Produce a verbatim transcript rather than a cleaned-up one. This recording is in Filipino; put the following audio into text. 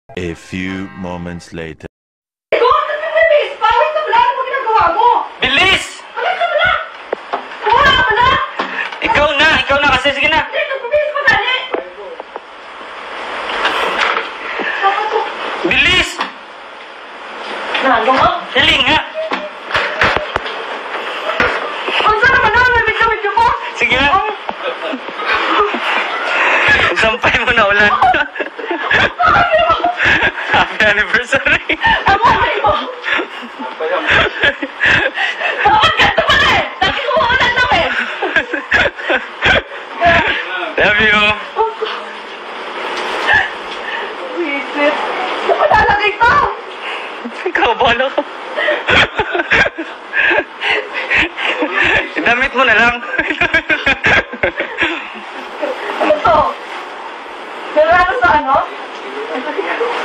A few moments later. Ikaw, ano ka bilis? Pawis na pala. Ano mo ginagawa mo? Bilis! Alam ka pala! Kuha ka pala! Ikaw na! Ikaw na kasi! Sige na! Hindi, nagbibilis pa gali! Saka to? Bilis! Nalo ka? Dali nga! Ang sana ka na! May video mo! Sige na! Sampay mo na ulan. Happy anniversary! Ang mga mo! Bakit ganito pala eh? Lagi ko uulan lang eh! Love you! Wisit! Saan ko lalagay ito? Ikaw, bola ko. Damit mo na lang. Ano to? Meron sa ano?